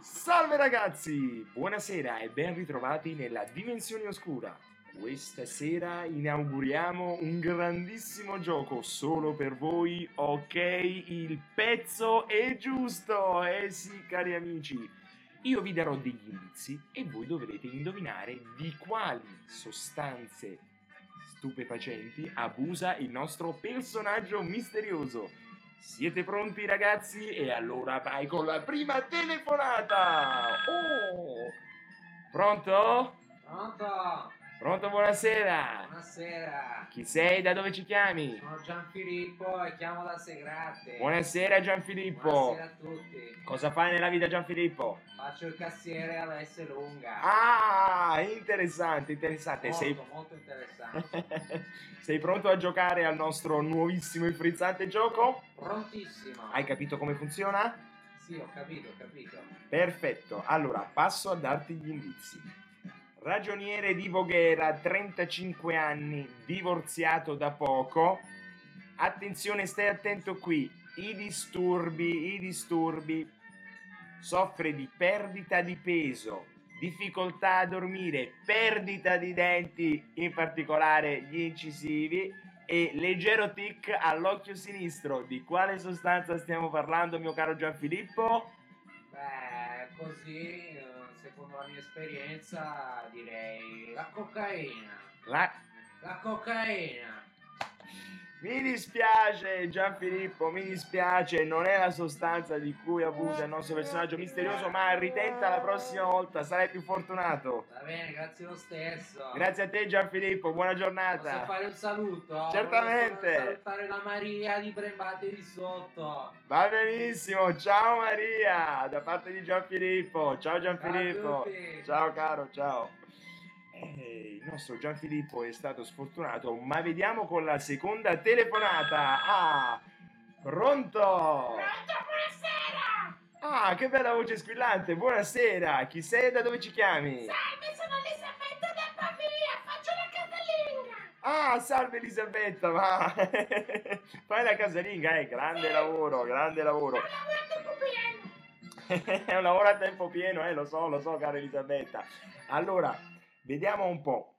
Salve ragazzi, buonasera e ben ritrovati nella Dimensione Oscura. Questa sera inauguriamo un grandissimo gioco solo per voi, ok? Il pezzo è giusto, eh sì cari amici. Io vi darò degli indizi e voi dovrete indovinare di quali sostanze stupefacenti abusa il nostro personaggio misterioso. Siete pronti ragazzi? E allora vai con la prima telefonata! Oh! Pronto? Pronto? Pronto, buonasera! Buonasera. Chi sei? Da dove ci chiami? Sono Gianfilippo e chiamo da Segrate. Buonasera Gianfilippo! Buonasera a tutti. Cosa fai nella vita Gianfilippo? Faccio il cassiere alla S lunga. Ah, interessante, interessante. Molto interessante. Sei pronto a giocare al nostro nuovissimo e frizzante gioco? Prontissimo. Hai capito come funziona? Sì, ho capito. Perfetto, allora passo a darti gli indizi. Ragioniere di Voghera, 35 anni, divorziato da poco. Attenzione, stai attento qui. I disturbi. Soffre di perdita di peso, difficoltà a dormire, perdita di denti, in particolare gli incisivi, e leggero tic all'occhio sinistro. Di quale sostanza stiamo parlando, mio caro Gianfilippo? Beh, così, secondo la mia esperienza, direi la cocaina. La cocaina. Mi dispiace Gianfilippo, mi dispiace, non è la sostanza di cui abusa il nostro personaggio misterioso, ma ritenta la prossima volta, sarai più fortunato. Va bene, grazie lo stesso. Grazie a te Gianfilippo, buona giornata. Posso fare un saluto? Certamente. Voglio salutare la Maria di Brembate di Sotto. Va benissimo, ciao Maria, da parte di Gianfilippo. Ciao Gianfilippo. Ciao a tutti. Ciao caro, ciao. Il nostro Gianfilippo è stato sfortunato, ma vediamo con la seconda telefonata. Ah, pronto? Pronto, buonasera! Ah, che bella voce squillante, buonasera. Chi sei e da dove ci chiami? Salve, sono Elisabetta da Pavia, faccio la casalinga! Ah, salve Elisabetta, ma fai la casalinga, grande lavoro, grande lavoro. Non lavoro a tempo pieno! È un lavoro a tempo pieno, lo so, cara Elisabetta. Allora, vediamo un po'.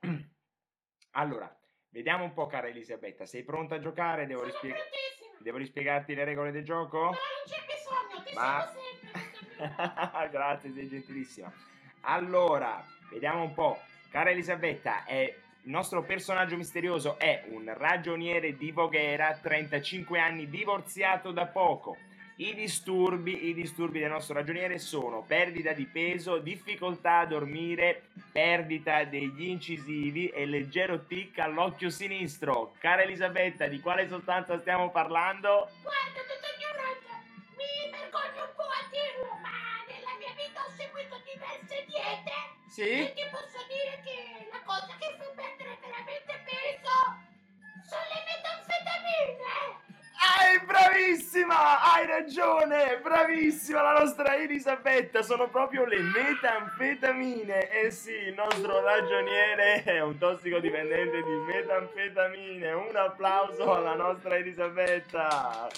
Cara Elisabetta, sei pronta a giocare? Sono prontissima! Devo rispiegarti le regole del gioco? No, non c'è bisogno, ti seguo sempre! Grazie, sei gentilissima. Allora, vediamo un po'. Cara Elisabetta, il nostro personaggio misterioso è un ragioniere di Voghera, 35 anni, divorziato da poco. I disturbi del nostro ragioniere sono perdita di peso, difficoltà a dormire, perdita degli incisivi e leggero tic all'occhio sinistro. Cara Elisabetta, di quale sostanza stiamo parlando? Guarda, dottor ignorante, mi vergogno un po' a dirlo, ma nella mia vita ho seguito diverse diete. Sì? E ti posso dire che la cosa che fa perdere veramente peso sono le metanfetamine. Bravissima, hai ragione, bravissima la nostra Elisabetta, sono proprio le metanfetamine. Eh sì, il nostro ragioniere è un tossicodipendente di metanfetamine. Un applauso alla nostra Elisabetta.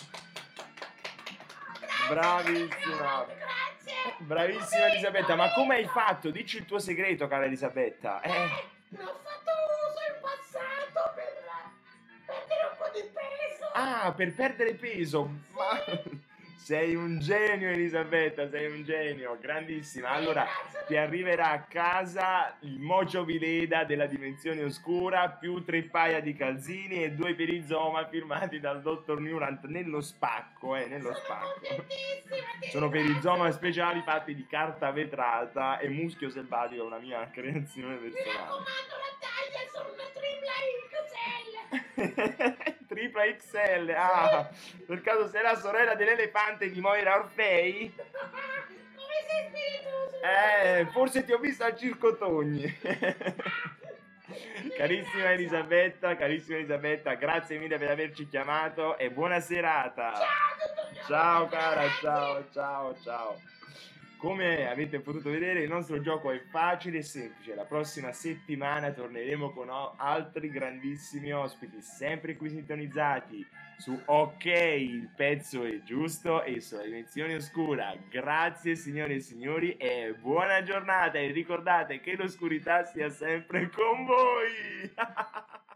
Bravissima. Grazie. Bravissima Elisabetta, ma come hai fatto? Dici il tuo segreto, cara Elisabetta. Ne ho fatto uso in passato per perdere un po' di peso. Ah, per perdere peso. Ma sei un genio Elisabetta, sei un genio, grandissima. Allora, ti arriverà a casa il mocio vileda della Dimensione Oscura più 3 paia di calzini e 2 perizoma firmati dal dottor Newrant nello spacco, nello spacco. Sono perizoma speciali fatti di carta vetrata e muschio selvatico, una mia creazione Mi personale. raccomando, la taglia è solo una tripla XL. Tripla XL, per caso sei la sorella dell'elefante di Moira Orfei? Come sei spiritoso? Forse ti ho visto al Circo Togni. Carissima Elisabetta, grazie mille per averci chiamato e buona serata. Ciao, dottor Giovanni, Ciao cara, grazie. ciao. Come avete potuto vedere, il nostro gioco è facile e semplice. La prossima settimana torneremo con altri grandissimi ospiti, sempre qui sintonizzati su Ok, il pezzo è giusto e sulla dimensione oscura. Grazie signore e signori e buona giornata e ricordate che l'oscurità sia sempre con voi.